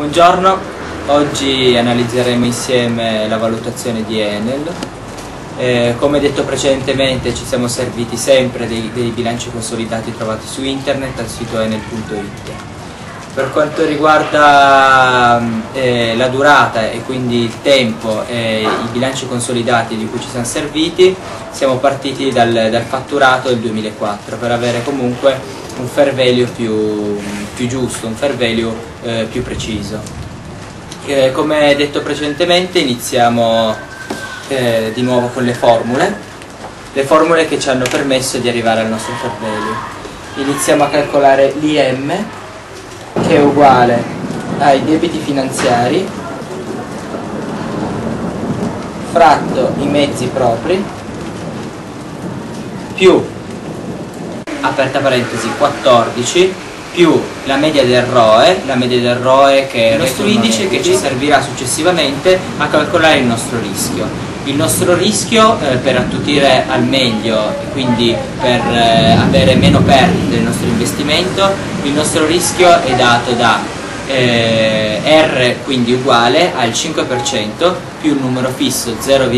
Buongiorno, oggi analizzeremo insieme la valutazione di Enel. Come detto precedentemente, ci siamo serviti sempre dei bilanci consolidati trovati su internet al sito enel.it. Per quanto riguarda la durata e quindi il tempo e i bilanci consolidati di cui ci siamo serviti, siamo partiti dal fatturato del 2004 per avere comunque un fair value più giusto, un fair value più preciso. Come detto precedentemente, iniziamo di nuovo con le formule che ci hanno permesso di arrivare al nostro fair value. Iniziamo a calcolare l'IM, che è uguale ai debiti finanziari fratto i mezzi propri più, aperta parentesi, 14 più la media del ROE che è il nostro indice che ci servirà successivamente a calcolare il nostro rischio. Il nostro rischio per attutire al meglio e quindi per avere meno perdite del nostro investimento, il nostro rischio è dato da R, quindi uguale al 5% più il numero fisso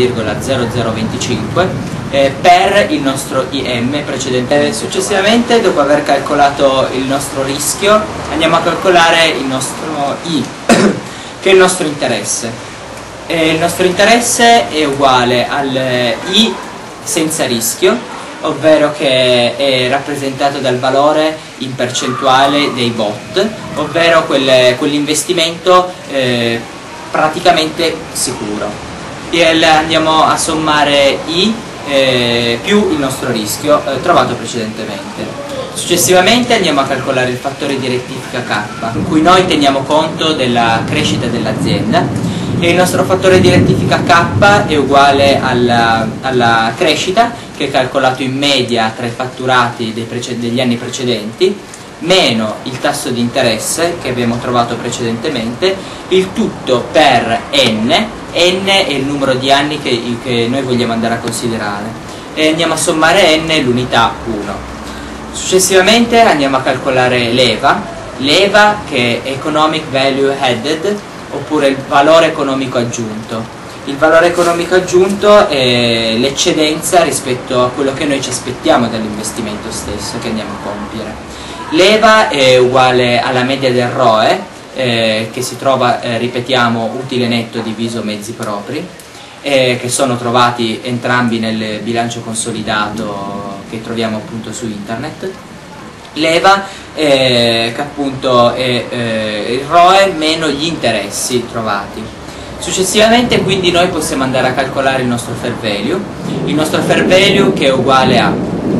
0,0025 per il nostro IM precedente. Successivamente, dopo aver calcolato il nostro rischio, andiamo a calcolare il nostro I, che è il nostro interesse. Il nostro interesse è uguale al I senza rischio, ovvero che è rappresentato dal valore in percentuale dei BOT, ovvero quell'investimento praticamente sicuro. E andiamo a sommare I più il nostro rischio trovato precedentemente. Successivamente andiamo a calcolare il fattore di rettifica K, in cui noi teniamo conto della crescita dell'azienda, e il nostro fattore di rettifica K è uguale alla crescita, che è calcolato in media tra i fatturati degli anni precedenti, meno il tasso di interesse che abbiamo trovato precedentemente, il tutto per n è il numero di anni che noi vogliamo andare a considerare, e andiamo a sommare n l'unità 1. Successivamente andiamo a calcolare l'EVA che è Economic Value Added, oppure il valore economico aggiunto. Il valore economico aggiunto è l'eccedenza rispetto a quello che noi ci aspettiamo dall'investimento stesso che andiamo a compiere. L'EVA è uguale alla media del ROE, che si trova, ripetiamo, utile netto diviso mezzi propri, che sono trovati entrambi nel bilancio consolidato che troviamo appunto su internet. L'EVA che appunto è il ROE meno gli interessi trovati. Successivamente quindi noi possiamo andare a calcolare il nostro fair value che è uguale a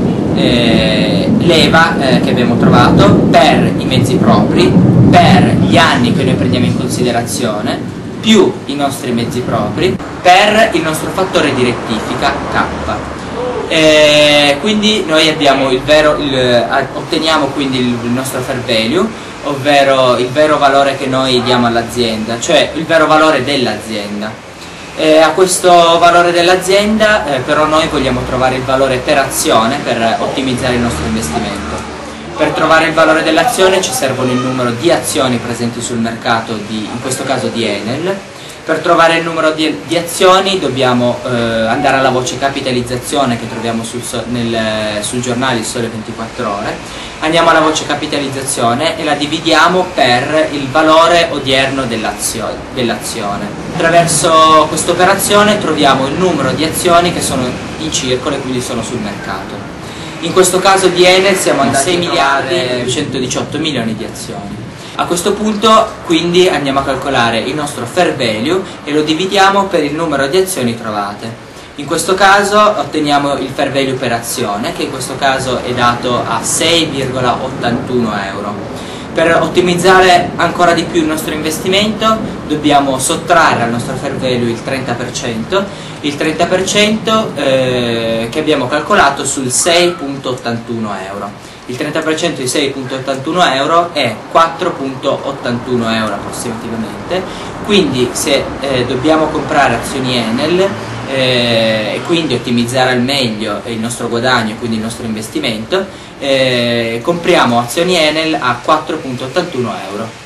l'EVA che abbiamo trovato per i mezzi propri, per gli anni che noi prendiamo in considerazione, più i nostri mezzi propri, per il nostro fattore di rettifica K. Quindi noi abbiamo otteniamo quindi il nostro fair value, ovvero il vero valore che noi diamo all'azienda, cioè il vero valore dell'azienda. A questo valore dell'azienda però noi vogliamo trovare il valore per azione per ottimizzare il nostro investimento. Per trovare il valore dell'azione ci servono il numero di azioni presenti sul mercato, in questo caso di Enel. Per trovare il numero di azioni dobbiamo andare alla voce capitalizzazione che troviamo sul giornale Il Sole 24 Ore. Andiamo alla voce capitalizzazione e la dividiamo per il valore odierno dell'azione. Attraverso questa operazione troviamo il numero di azioni che sono in circolo e quindi sono sul mercato. In questo caso di Enel siamo andati a 6 miliardi e 118 milioni di azioni. A questo punto quindi andiamo a calcolare il nostro fair value e lo dividiamo per il numero di azioni trovate. In questo caso otteniamo il fair value per azione, che in questo caso è dato a 6,81 euro. Per ottimizzare ancora di più il nostro investimento dobbiamo sottrarre al nostro fair value il 30%, che abbiamo calcolato sul 6,81 euro. Il 30% di 6,81 euro è 4,81 euro approssimativamente, quindi se dobbiamo comprare azioni Enel e quindi ottimizzare al meglio il nostro guadagno, quindi il nostro investimento, compriamo azioni Enel a 4,81 euro.